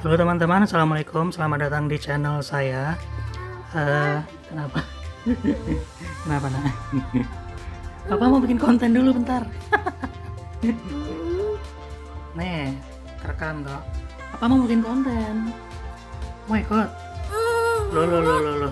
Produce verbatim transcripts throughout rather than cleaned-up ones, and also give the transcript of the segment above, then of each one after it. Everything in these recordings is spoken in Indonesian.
Halo teman-teman, assalamualaikum, selamat datang di channel saya. Uh, kenapa? Kenapa nak? Papa mau bikin konten dulu bentar. Nih, terekam kok. Papa mau bikin konten. Mau ikut? Lo lo lo lo lo.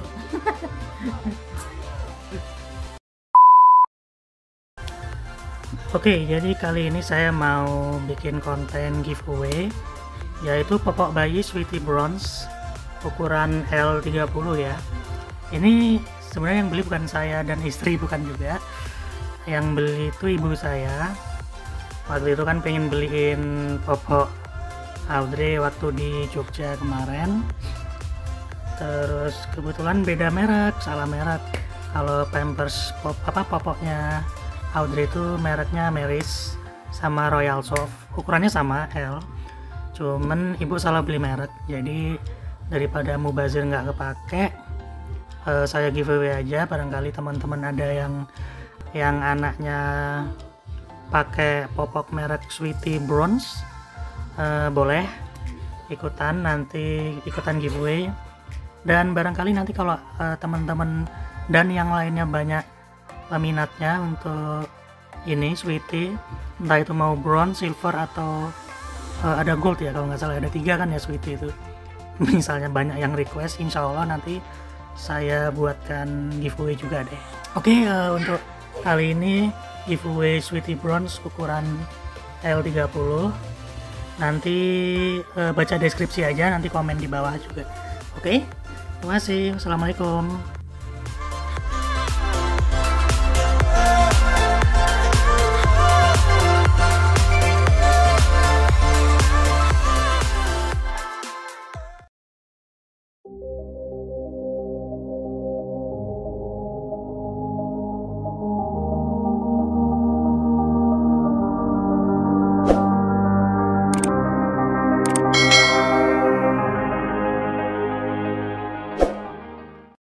Oke, jadi kali ini saya mau bikin konten giveaway, yaitu popok bayi Sweety Bronze ukuran L tiga puluh ya. Ini sebenarnya yang beli bukan saya dan istri, bukan juga. Yang beli itu ibu saya. Waktu itu kan pengen beliin popok Audrey waktu di Jogja kemarin. Terus kebetulan beda merek, salah merek. Kalau Pampers pop apa popoknya Audrey itu mereknya Meris sama Royal Soft, ukurannya sama L. Cuman ibu salah beli merek, jadi daripada mubazir nggak kepake, uh, saya giveaway aja. Barangkali teman-teman ada yang yang anaknya pakai popok merek Sweety Bronze, uh, boleh ikutan, nanti ikutan giveaway. Dan barangkali nanti kalau uh, teman-teman dan yang lainnya banyak peminatnya untuk ini Sweety, entah itu mau bronze, silver atau uh, ada gold ya, kalau nggak salah ada tiga kan ya Sweety itu. Misalnya banyak yang request, insya Allah nanti saya buatkan giveaway juga deh. Oke, uh, untuk kali ini giveaway Sweety Bronze ukuran L tiga puluh. Nanti uh, baca deskripsi aja, nanti komen di bawah juga. Oke, terima kasih. Wassalamualaikum.